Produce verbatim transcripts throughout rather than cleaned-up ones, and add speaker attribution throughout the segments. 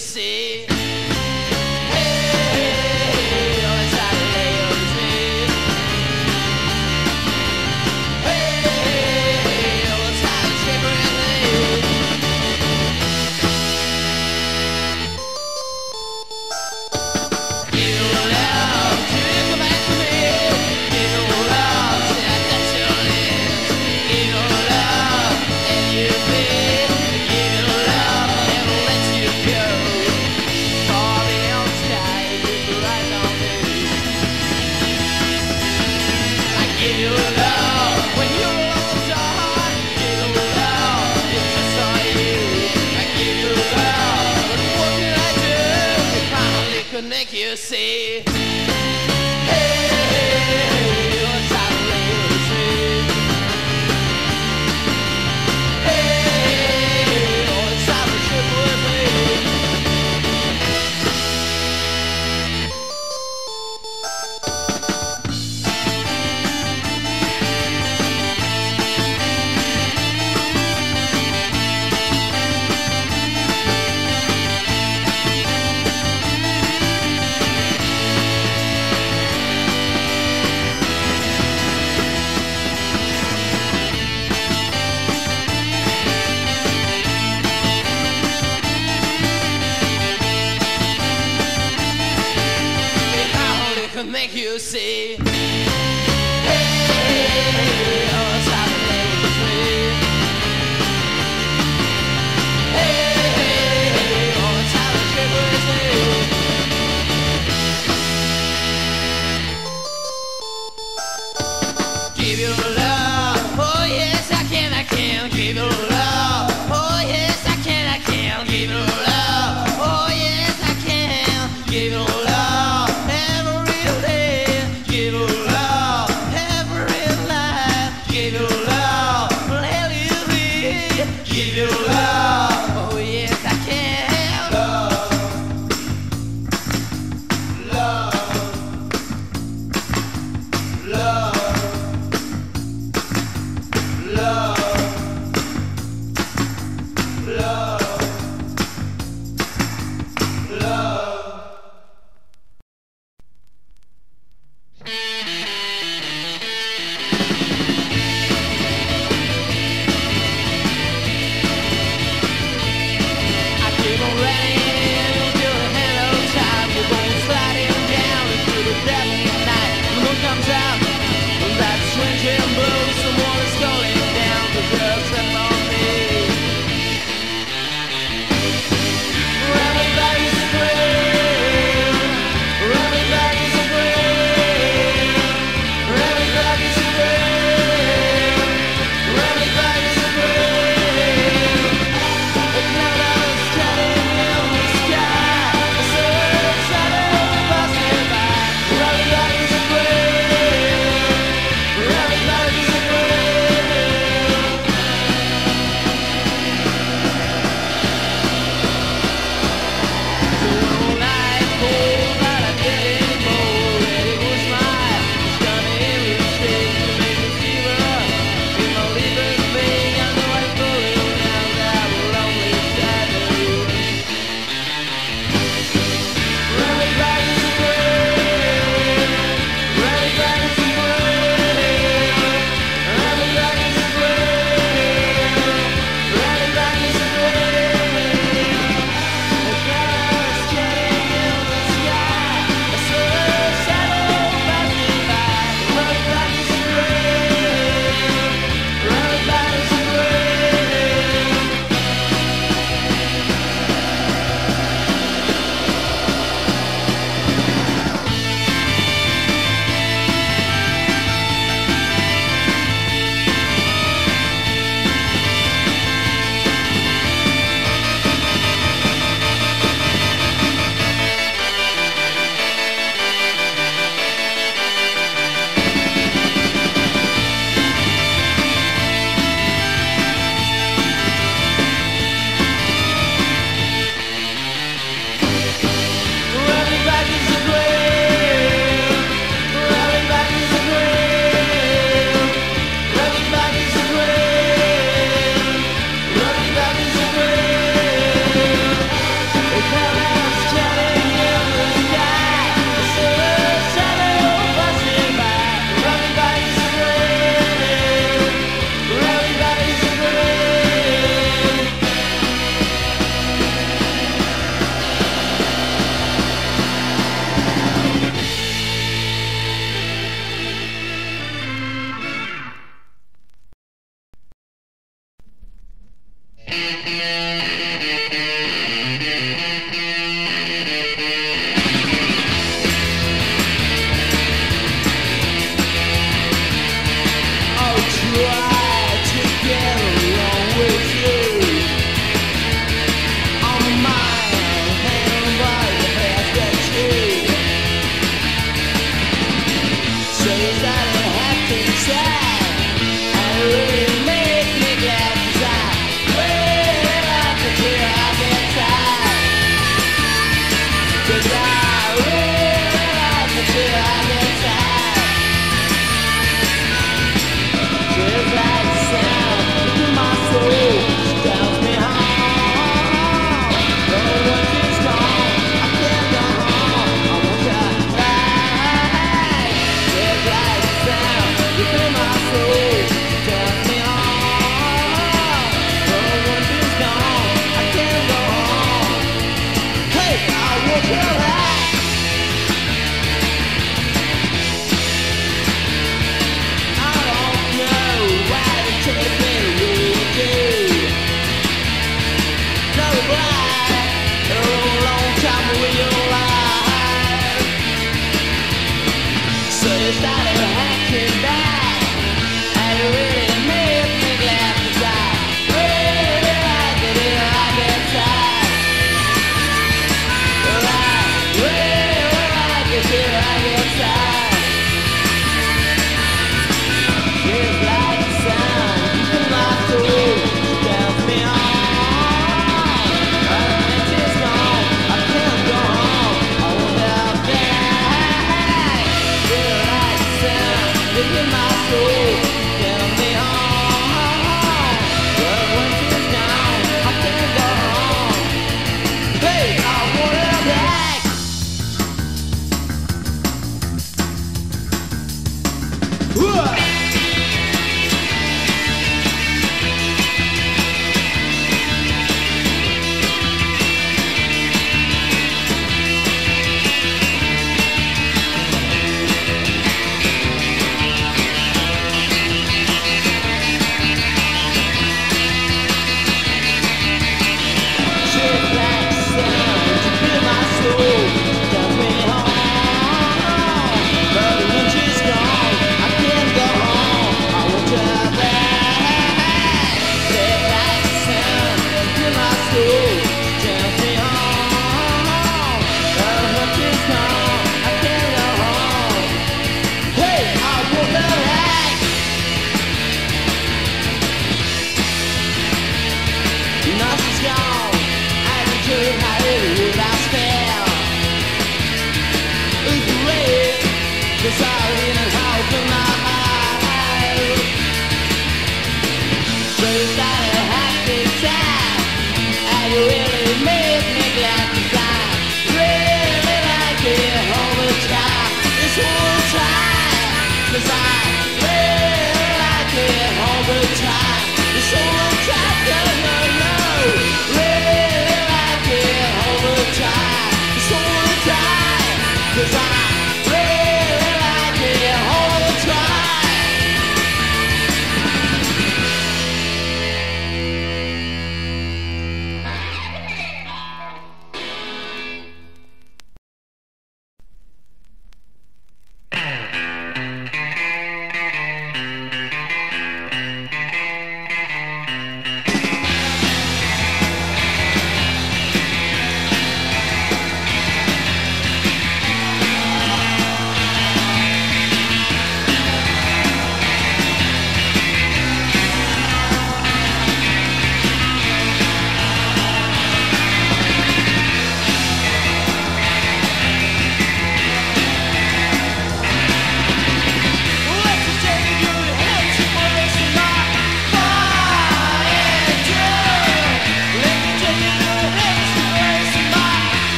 Speaker 1: see. Hey, oh, it's how to lay your head. Hey, oh, it's how to shiver in the head. Give your love, come back to me. Give your love, till I touch your lips. Give your love, and you feel. Give your love, never let you go. For the old sky is right on me. I give you love when you're alone, so hard. Give you love, it's just for you. I give you love, but what can I do? It finally could make you see. Hey, what's out of see? Hey, oh, it's out of ship with me. Make you see. Hey, oh, it's how to lay you free. Hey, oh, it's how to shiver with me. Give your love, oh yes I can, I can. Give your love, oh yes I can, I can. Give your love, oh yes I can. Give your love. Give your love, every life. Give your love, let it be. Give your love, oh yes I can. Love, love, love, love, love, love.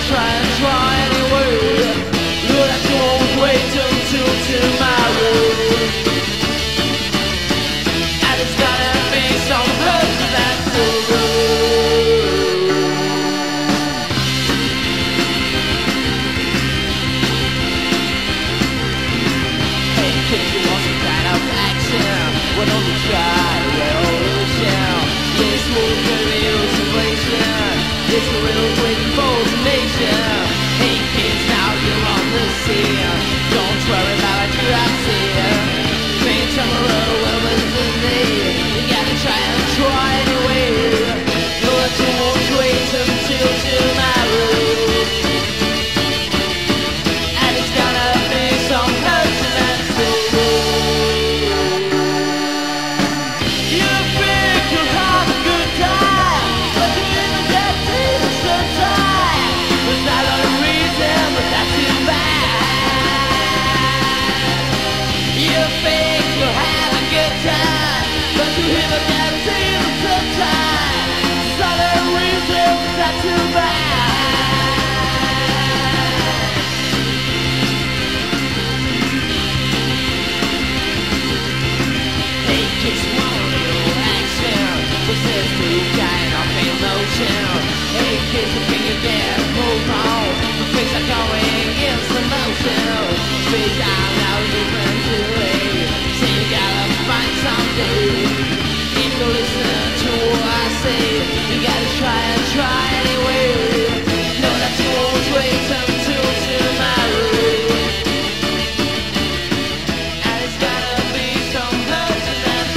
Speaker 1: try and try anyway. Know that you won't wait until tomorrow. And it's gonna be some hurt to that soul. Hey kids, you want some kind of action? Why don't you try a revolution? Yes, we'll do real situation. It's a real quick nation. Hey kids, now you're on the scene. Don't worry about what you have seen. Paint tomorrow, well, what's the name? You gotta try and try anyway. Know that you won't wait until tomorrow. And it's gonna be some hurt to that soul. You think you'll have a good time, but you never get to the time. There's not a reason, but that's too bad. You think you'll have a good time, but you never get to the time. There's not a reason, but that's too bad. Hey kids, want a little action? What's this new kind of emotion? Hey kids, you think you can move on? The things are going in slow motion. Speak out now, you can do it. Say you gotta find something. If you listen to what I say, you gotta try and try anyway. Know that you won't wait until tomorrow. And it's gonna be some hurt to that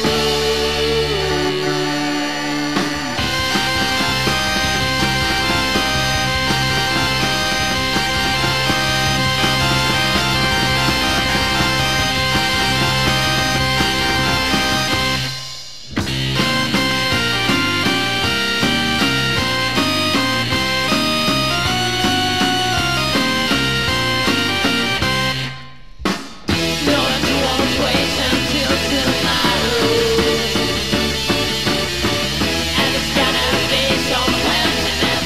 Speaker 1: Know that you won't wait until tomorrow. And it's gonna be some hurt to that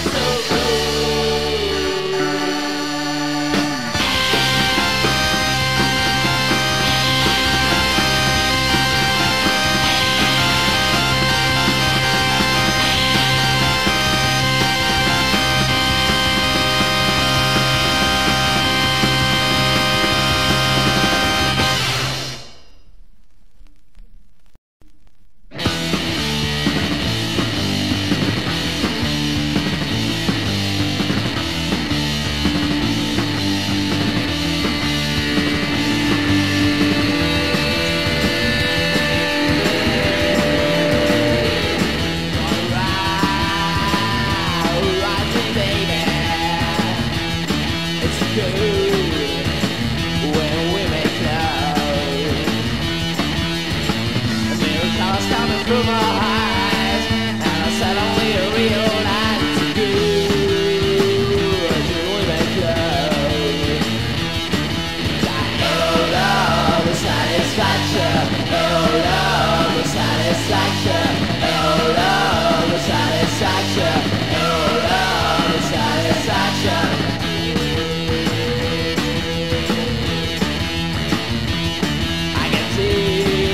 Speaker 1: through my eyes, and I suddenly realized it's good as we make love. I know love the satisfaction, oh love the satisfaction, oh love the satisfaction, oh love the satisfaction. I can see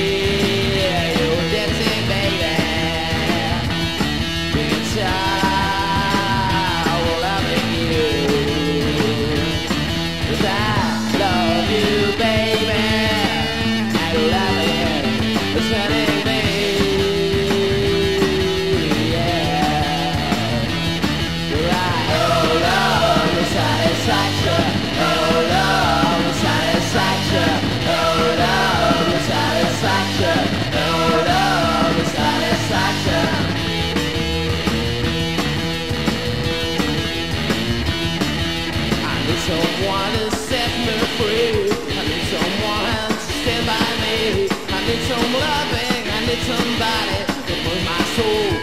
Speaker 1: someone to set me free. I need someone to stand by me. I need some loving. I need somebody to move my soul.